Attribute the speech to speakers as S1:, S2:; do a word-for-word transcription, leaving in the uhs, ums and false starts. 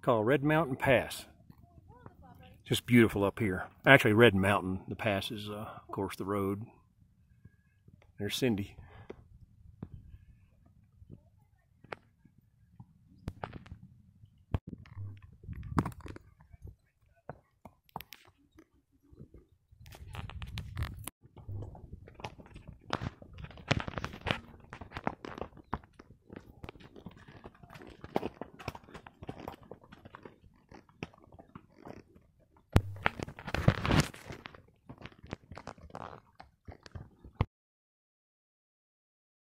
S1: called Red Mountain Pass. Just beautiful up here. Actually, Red Mountain. The pass is, uh, of course, the road. There's Cindy.